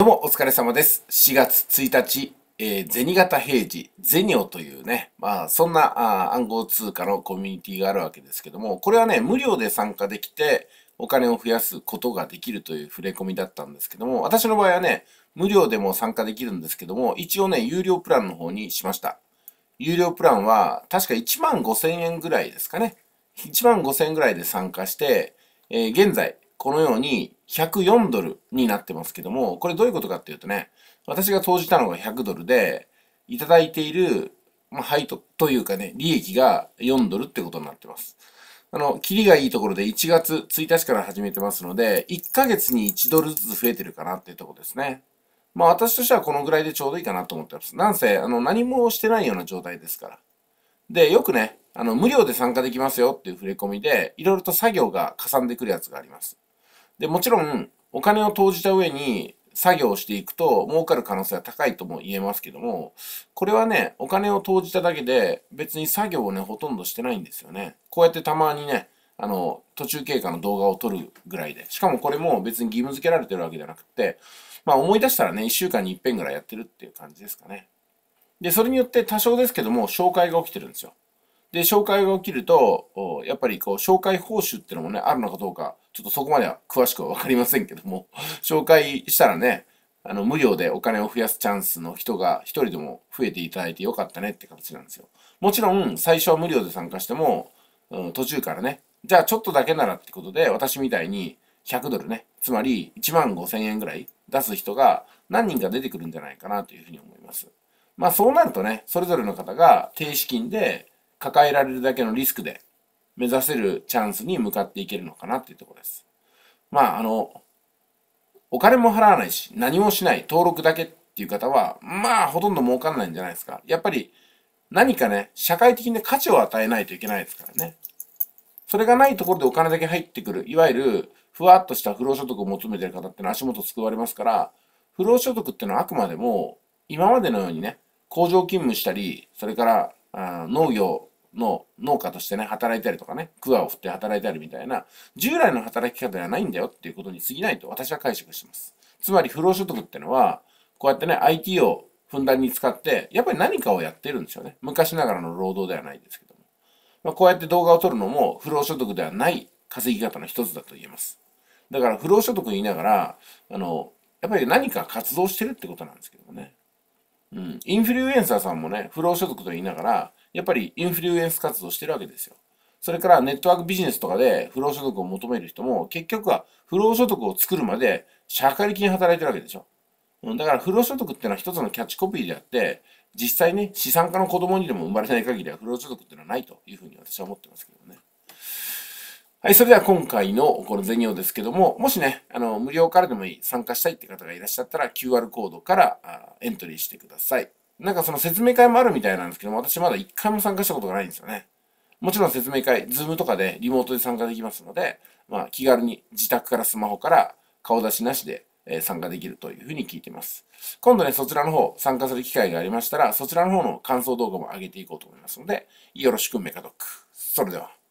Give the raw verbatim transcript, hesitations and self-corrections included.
どうもお疲れ様です。しがつついたち、えー、銭形平次、ゼニオというね、まあそんなあ暗号通貨のコミュニティがあるわけですけども、これはね、無料で参加できてお金を増やすことができるという触れ込みだったんですけども、私の場合はね、無料でも参加できるんですけども、一応ね、有料プランの方にしました。有料プランは確かいちまんごせんえんぐらいですかね。いちまんごせんえんぐらいで参加して、えー現在、このようにひゃくよんドルになってますけども、これどういうことかっていうとね、私が投じたのがひゃくドルで、いただいている、まあ、配当というかね、利益がよんドルってことになってます。あの、キリがいいところでいちがつついたちから始めてますので、いっかげつにいちドルずつ増えてるかなっていうところですね。まあ私としてはこのぐらいでちょうどいいかなと思ってます。なんせ、あの、何もしてないような状態ですから。で、よくね、あの、無料で参加できますよっていう触れ込みで、いろいろと作業がかさんでくるやつがあります。で、もちろん、お金を投じた上に作業をしていくと儲かる可能性は高いとも言えますけども、これはね、お金を投じただけで別に作業をね、ほとんどしてないんですよね。こうやってたまにね、あの、途中経過の動画を撮るぐらいで。しかもこれも別に義務付けられてるわけじゃなくて、まあ思い出したらね、いっしゅうかんに一遍ぐらいやってるっていう感じですかね。で、それによって多少ですけども、紹介が起きてるんですよ。で、紹介が起きると、やっぱりこう、紹介報酬っていうのもね、あるのかどうか、ちょっとそこまでは詳しくはわかりませんけども、紹介したらね、あの、無料でお金を増やすチャンスの人が一人でも増えていただいてよかったねって形なんですよ。もちろん、最初は無料で参加しても、うん、途中からね、じゃあちょっとだけならってことで、私みたいにひゃくドルね、つまりいちまんごせんえんぐらい出す人が何人か出てくるんじゃないかなというふうに思います。まあそうなるとね、それぞれの方が低資金で抱えられるだけのリスクで目指せるチャンスに向かっていけるのかなっていうところです。まああの、お金も払わないし、何もしない、登録だけっていう方は、まあほとんど儲かんないんじゃないですか。やっぱり何かね、社会的に価値を与えないといけないですからね。それがないところでお金だけ入ってくる、いわゆるふわっとした不労所得を求めている方ってのは足元すくわれますから、不労所得っていうのはあくまでも今までのようにね、工場勤務したり、それからあ農業の農家としてね、働いたりとかね、桑を振って働いたりみたいな、従来の働き方ではないんだよっていうことに過ぎないと私は解釈してます。つまり不労所得っていうのは、こうやってね、アイティー をふんだんに使って、やっぱり何かをやってるんですよね。昔ながらの労働ではないですけども。まあ、こうやって動画を撮るのも不労所得ではない稼ぎ方の一つだと言えます。だから不労所得言いながら、あの、やっぱり何か活動してるってことなんですけどもね。うん。インフルエンサーさんもね、不労所得と言いながら、やっぱりインフルエンス活動してるわけですよ。それからネットワークビジネスとかで不労所得を求める人も、結局は不労所得を作るまで社会的に働いてるわけでしょ。うん、だから不労所得っていうのは一つのキャッチコピーであって、実際ね、資産家の子供にでも生まれない限りは不労所得っていうのはないというふうに私は思ってますけどね。はい、それでは今回のこの全容ですけども、もしね、あの、無料からでもいい、参加したいって方がいらっしゃったら キューアール コードからあエントリーしてください。なんかその説明会もあるみたいなんですけども、私まだ一回も参加したことがないんですよね。もちろん説明会、ズームとかでリモートで参加できますので、まあ気軽に自宅からスマホから顔出しなしでえ参加できるというふうに聞いています。今度ね、そちらの方参加する機会がありましたら、そちらの方の感想動画も上げていこうと思いますので、よろしくメカドック。それでは。